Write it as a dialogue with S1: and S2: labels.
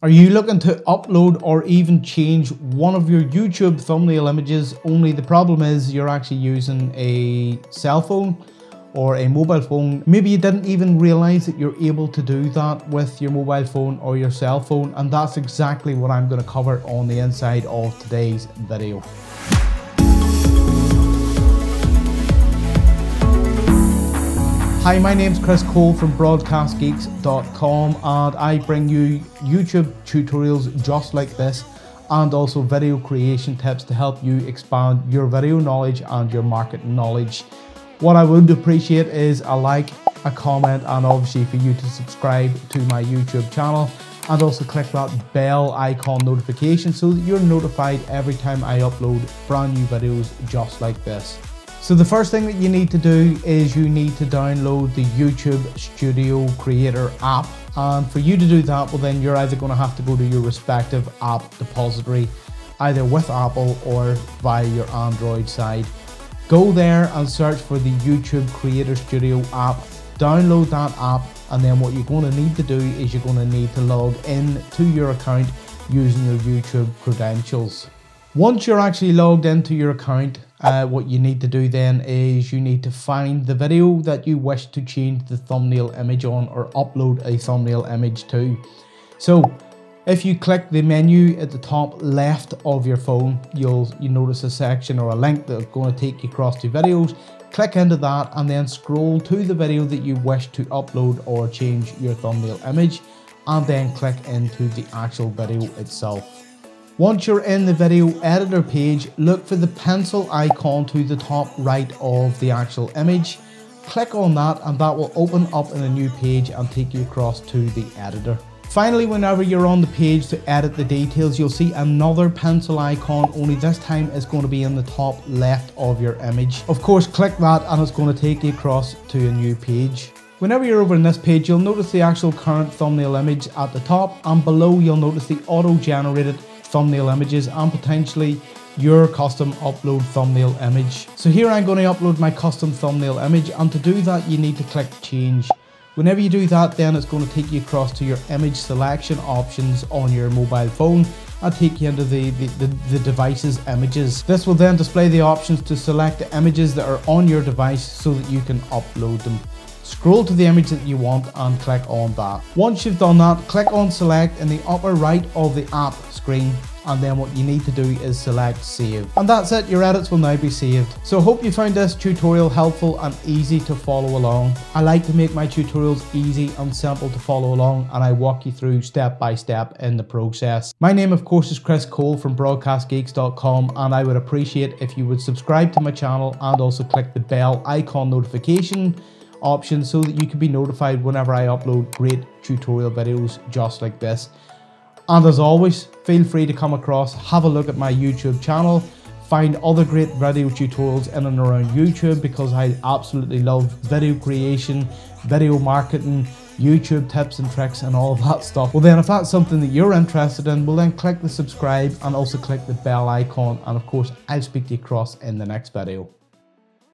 S1: Are you looking to upload or even change one of your YouTube thumbnail images, only the problem is you're actually using a cell phone or a mobile phone? Maybe you didn't even realize that you're able to do that with your mobile phone or your cell phone, and that's exactly what I'm going to cover on the inside of today's video. Hi, my name's Chris Cole from broadcastgeeks.com, and I bring you YouTube tutorials just like this and also video creation tips to help you expand your video knowledge and your marketing knowledge. What I would appreciate is a like, a comment, and obviously for you to subscribe to my YouTube channel, and also click that bell icon notification so that you're notified every time I upload brand new videos just like this. So the first thing that you need to do is you need to download the YouTube Studio Creator app. And for you to do that, well then you're either going to have to go to your respective app depository, either with Apple or via your Android side. Go there and search for the YouTube Creator Studio app, download that app, and then what you're going to need to do is you're going to need to log in to your account using your YouTube credentials. Once you're actually logged into your account, what you need to do then is you need to find the video that you wish to change the thumbnail image on, or upload a thumbnail image to. So if you click the menu at the top left of your phone, you notice a section or a link that's going to take you across to videos. Click into that and then scroll to the video that you wish to upload or change your thumbnail image, and then click into the actual video itself. Once you're in the video editor page, look for the pencil icon to the top right of the actual image. Click on that and that will open up in a new page and take you across to the editor. Finally, whenever you're on the page to edit the details, you'll see another pencil icon, only this time it's going to be in the top left of your image. Of course, click that and it's going to take you across to a new page. Whenever you're over in this page, you'll notice the actual current thumbnail image at the top, and below you'll notice the auto-generated thumbnail images and potentially your custom upload thumbnail image. So here I'm going to upload my custom thumbnail image, and to do that you need to click change. Whenever you do that, then it's going to take you across to your image selection options on your mobile phone and take you into the device's images. This will then display the options to select the images that are on your device so that you can upload them. Scroll to the image that you want and click on that. Once you've done that, click on select in the upper right of the app screen, and then what you need to do is select save. And that's it, your edits will now be saved. So I hope you found this tutorial helpful and easy to follow along. I like to make my tutorials easy and simple to follow along, and I walk you through step by step in the process. My name of course is Chris Cole from broadcastgeeks.com, and I would appreciate if you would subscribe to my channel and also click the bell icon notification option so that you can be notified whenever I upload great tutorial videos just like this. And as always, feel free to come across, have a look at my YouTube channel, find other great video tutorials in and around YouTube, because I absolutely love video creation, video marketing, YouTube tips and tricks and all of that stuff. Well then, if that's something that you're interested in, well then click the subscribe and also click the bell icon, and of course I'll speak to you across in the next video.